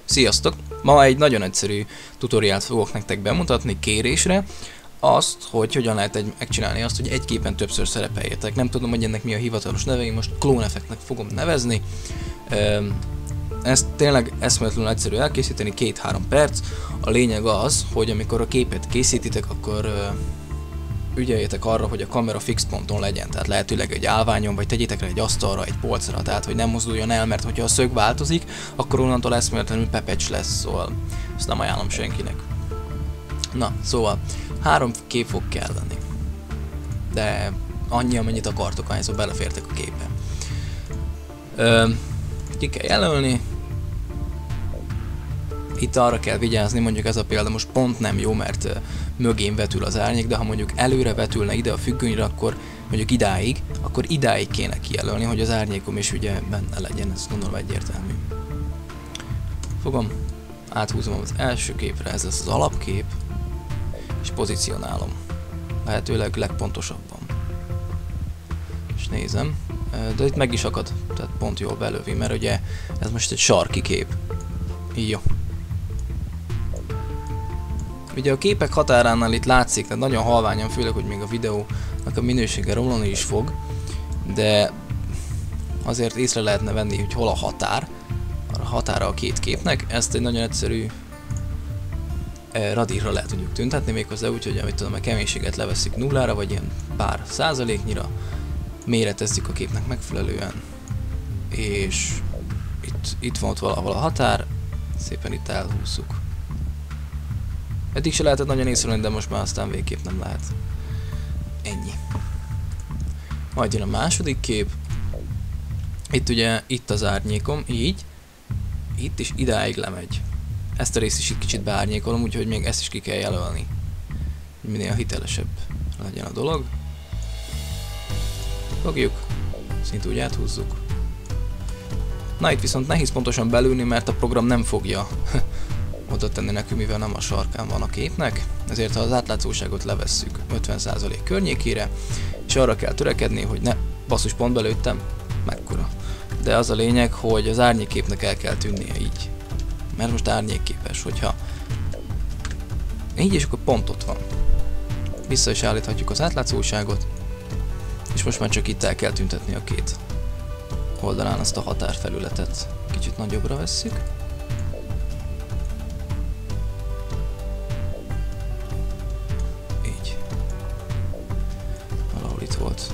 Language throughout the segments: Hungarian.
Sziasztok! Ma egy nagyon egyszerű tutoriált fogok nektek bemutatni kérésre, azt, hogy hogyan lehet megcsinálni azt, hogy egy képen többször szerepeljetek. Nem tudom, hogy ennek mi a hivatalos neve, én most Clone Effectnek fogom nevezni. Ezt tényleg eszméletlenül egyszerű elkészíteni, 2-3 perc. A lényeg az, hogy amikor a képet készítitek, akkor ügyeljetek arra, hogy a kamera fix ponton legyen, tehát lehetőleg egy állványon, vagy tegyétek rá egy asztalra, egy polcra, tehát hogy nem mozduljon el, mert hogyha a szög változik, akkor onnantól eszméletlenül pepecs lesz, szóval ezt nem ajánlom senkinek. Na, szóval 3 kép fog kelleni, de annyi, amennyit akartok, ahányszor belefértek a képbe. Ki kell jelölni. Itt arra kell vigyázni, mondjuk ez a példa most pont nem jó, mert mögén vetül az árnyék, de ha mondjuk előre vetülne ide a függönyre, akkor mondjuk idáig, akkor idáig kéne kijelölni, hogy az árnyékom is ugye benne legyen, ez gondolom egyértelmű. Fogom, áthúzom az első képre, ez lesz az alapkép, és pozícionálom, lehetőleg legpontosabban. És nézem, de itt meg is akad, tehát pont jól belövi, mert ugye ez most egy sarki kép. Jó. Ugye a képek határánál itt látszik, tehát nagyon halványan, főleg, hogy még a videónak a minősége romlani is fog, de azért észre lehetne venni, hogy hol a határa a két képnek. Ezt egy nagyon egyszerű radírra le tudjuk tüntetni, méghozzá úgy, hogy amit tudom, a keménységet leveszik nullára, vagy ilyen pár százaléknyira, méretezzük a képnek megfelelően, és itt van ott valahol a határ, szépen itt elhúzzuk. Eddig se lehetett nagyon észrevenni, de most már aztán végképp nem lehet. Ennyi. Majd jön a második kép. Itt ugye, itt az árnyékom, így. Itt is idáig lemegy. Ezt a részt is itt kicsit beárnyékolom, úgyhogy még ezt is ki kell jelölni. Minél hitelesebb legyen a dolog. Fogjuk. Szinte úgy áthúzzuk. Na, itt viszont nehéz pontosan belülni, mert a program nem fogja oda tenni nekünk, mivel nem a sarkán van a képnek, ezért ha az átlátszóságot levesszük 50% környékére, és arra kell törekedni, hogy ne, basszus, pont belőttem, mekkora. De az a lényeg, hogy az árnyékképnek el kell tűnnie így, mert most árnyékképes, hogyha így, és akkor pont ott van. Vissza is állíthatjuk az átlátszóságot, és most már csak itt el kell tüntetni a két oldalán azt a határfelületet. Kicsit nagyobbra vesszük. Volt.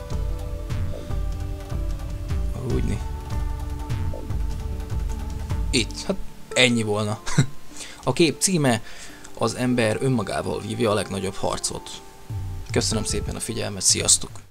Úgyni. Itt, hát ennyi volna. A kép címe: az ember önmagával vívja a legnagyobb harcot. Köszönöm szépen a figyelmet, sziasztok!